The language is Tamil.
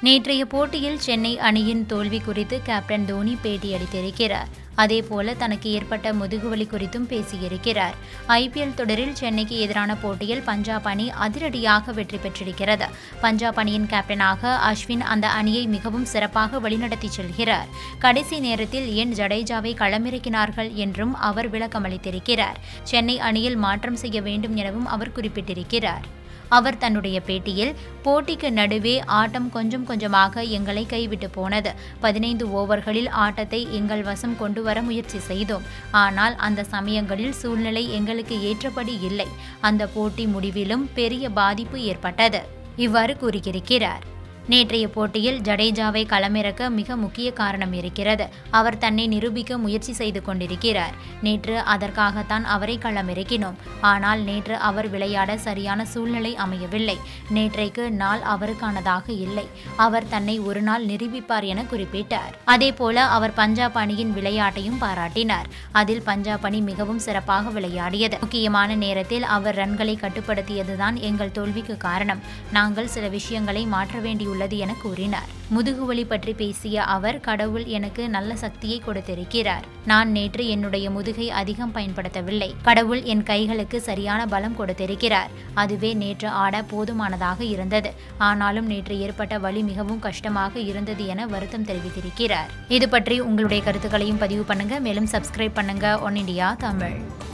நேற்றைய போட்டியில் சென்னை அணியின் தோல்வி குறித்து கேப்டன் தோனி பேட்டியளித்திருக்கிறார். அதேபோல தனக்கு ஏற்பட்ட முதுகுவலி குறித்தும் பேசியிருக்கிறார். ஐபிஎல் தொடரில் சென்னைக்கு எதிரான போட்டியில் பஞ்சாப் அணி அதிரடியாக வெற்றி பெற்றிருக்கிறது. பஞ்சாப் அணியின் கேப்டனாக அஸ்வின் அந்த அணியை மிகவும் சிறப்பாக வழிநடத்தி செல்கிறார். கடைசி நேரத்தில் ஏன் ஜடேஜாவை களமிறக்கினார்கள் என்றும் அவர் விளக்கமளித்திருக்கிறார். சென்னை அணியில் மாற்றம் செய்ய வேண்டும் எனவும் அவர் குறிப்பிட்டிருக்கிறார். அவர் தன்னுடைய பேட்டியில், போட்டிக்கு நடுவே ஆட்டம் கொஞ்சம் கொஞ்சமாக எங்களை கைவிட்டு போனது. 15 ஓவர்களில் ஆட்டத்தை எங்கள் வசம் கொண்டு வர முயற்சி செய்தோம். ஆனால் அந்த சமயங்களில் சூழ்நிலை எங்களுக்கு ஏற்றபடி இல்லை. அந்த போட்டி முடிவிலும் பெரிய பாதிப்பு ஏற்பட்டது. இவ்வாறு கூறியிருக்கிறார். நேற்றைய போட்டியில் ஜடேஜாவை களமிறக்க மிக முக்கிய காரணம் இருக்கிறது. அவர் தன்னை நிரூபிக்க முயற்சி செய்து கொண்டிருக்கிறார். நேற்று அதற்காகத்தான் அவரை களமிறக்கினோம். ஆனால் நேற்று அவர் விளையாட சரியான சூழ்நிலை அமையவில்லை. நேற்றைக்கு நாள் அவருக்கானதாக இல்லை. அவர் தன்னை ஒரு நாள் நிரூபிப்பார் என குறிப்பிட்டார். அதேபோல அவர் பஞ்சாப் அணியின் விளையாட்டையும் பாராட்டினார். அதில் பஞ்சாப் அணி மிகவும் சிறப்பாக விளையாடியது. முக்கியமான நேரத்தில் அவர் ரன்களை கட்டுப்படுத்தியதுதான் எங்கள் தோல்விக்கு காரணம். நாங்கள் சில விஷயங்களை மாற்ற வேண்டிய உள்ளது என கூறினார். முதுகுவலி பற்றி பேசிய அவர், கடவுள் எனக்கு நல்ல சக்தியை கொடுத்திருக்கிறார். நான் நேற்று என்னுடைய முதுகை அதிகம் பயன்படுத்தவில்லை. கடவுள் என் கைகளுக்கு சரியான பலம் கொடுத்திருக்கிறார். அதுவே நேற்று ஆட போதுமானதாக இருந்தது. ஆனாலும் நேற்று ஏற்பட்ட வலி மிகவும் கஷ்டமாக இருந்தது என வருத்தம் தெரிவித்திருக்கிறார். இது பற்றி உங்களுடைய கருத்துக்களையும் பதிவு பண்ணுங்க. மேலும் சப்ஸ்கிரைப் பண்ணுங்க ஒன் இண்டியா தமிழ்.